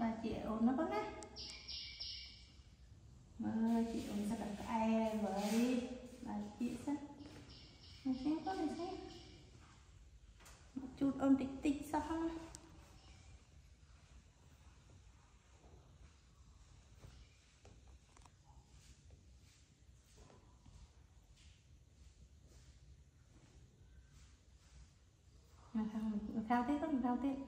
và chị ổn nó có nè. Chị ổn sẽ đặt ai với bà chị xem. Mình xem có này xem. Một chút ôn tích tích sao không? Mình khao tiếp, mình khao tiếp.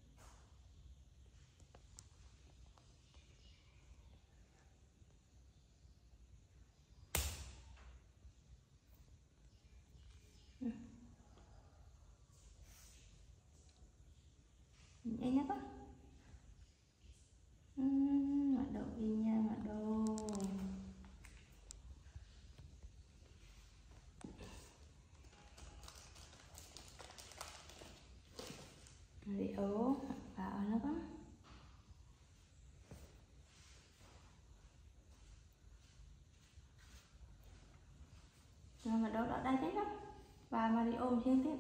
Đây nhé con. Mặc đồ đi nha, mặc đồ. Mario vào nó có. Mà đâu đó đây thế đó. Và Mario trên tiếp.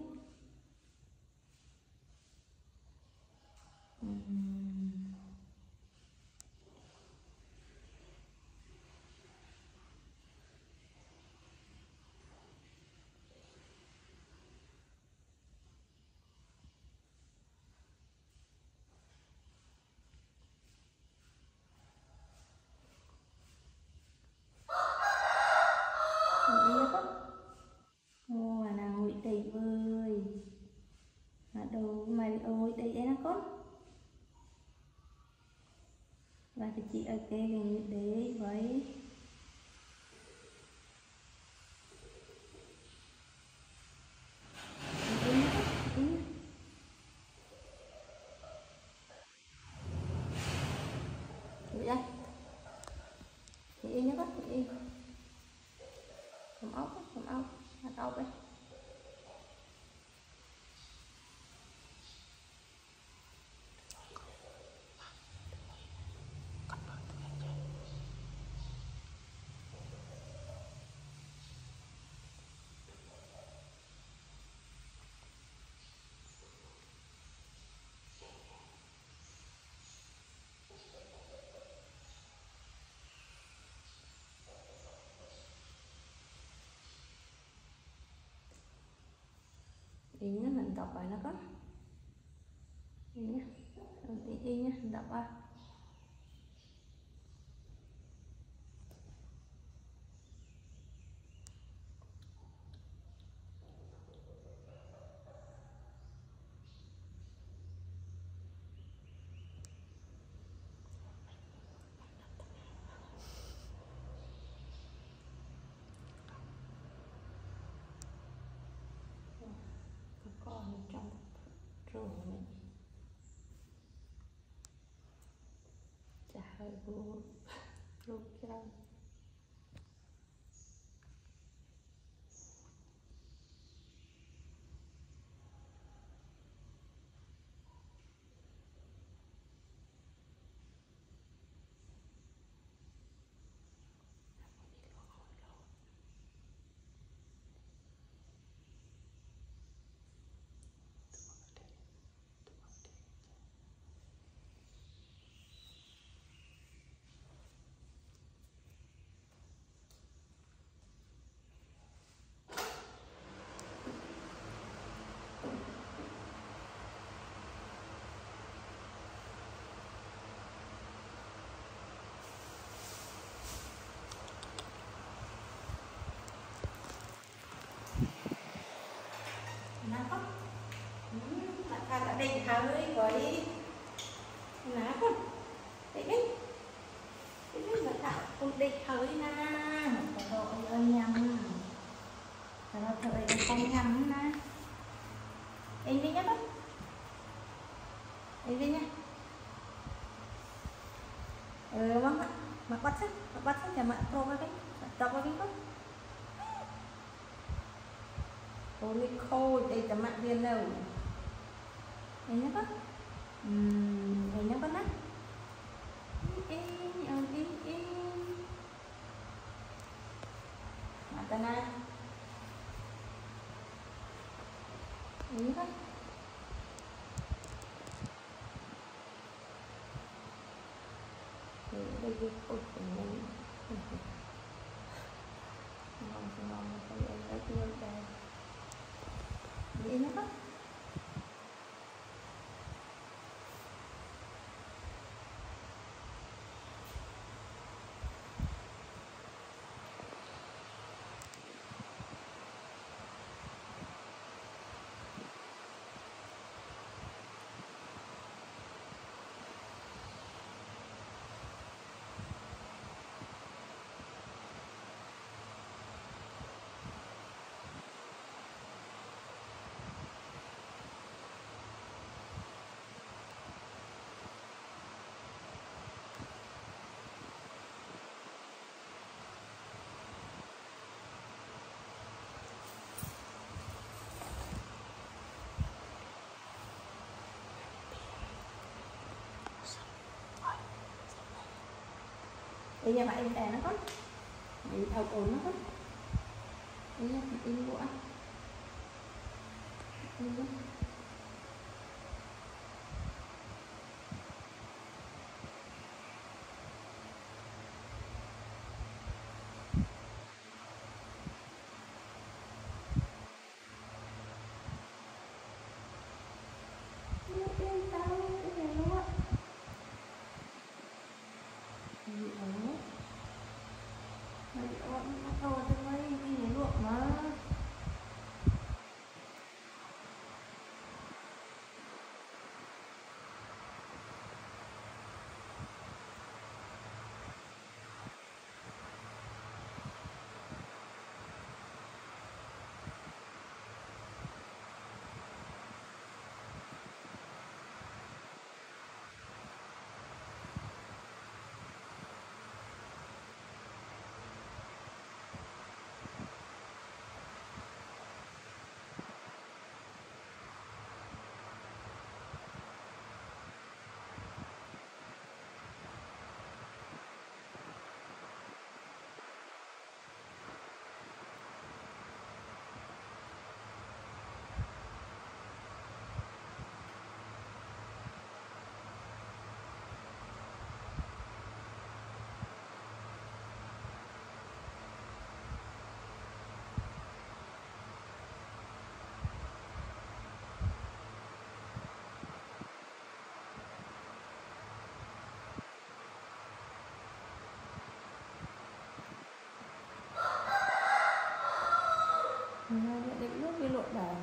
Đầy vơi mà đồ mày ơi đầy ấy nó con và thì chị ở cái gần đấy với chị nhớ bắt chị cầm ốc hạt ốc ấy. Ý nhá, mình đọc bài nó có ý nhá, ý nhá, mình đọc à. Còn trong rồi mình trả hơi vô lúc cho ta đã định hơi với lá con định đấy mà tạo cũng định hơi na rồi ơn nhầm rồi thời không nhầm na em đi nhá con em đi nhá vâng ạ mặc bắt sách nhà bạn tô với cái đọc với cái con tôi khô đây tấm mạng viên đâu đây nhá con đây nhá con á Matana ini kan đây cái cột của mình ngon cái em đã chưa đây vậy nó có bây giờ bạn em đè nó có bị thầu ổn nó có bây giờ in của anh định nước đi lộn đảo